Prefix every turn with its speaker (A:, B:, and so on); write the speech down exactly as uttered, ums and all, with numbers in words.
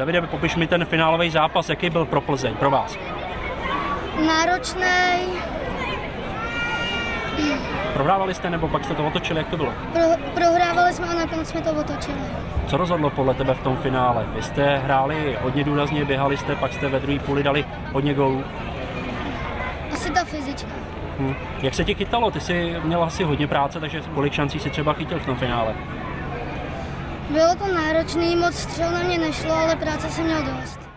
A: Davide, popiš mi ten finálový zápas, jaký byl pro Plzeň, pro vás?
B: Náročný.
A: Prohrávali jste, nebo pak jste to otočili, jak to bylo?
B: Pro, prohrávali jsme a nakonec jsme to otočili.
A: Co rozhodlo podle tebe v tom finále? Vy jste hráli hodně důrazně, běhali jste, pak jste ve druhé půli dali hodně gólů.
B: Asi ta fyzička.
A: Hm. Jak se ti chytalo? Ty jsi měl asi hodně práce, takže kolik šancí si třeba chytil v tom finále?
B: Bylo to náročný, moc střel na mě nešlo, ale práce jsem měl dost.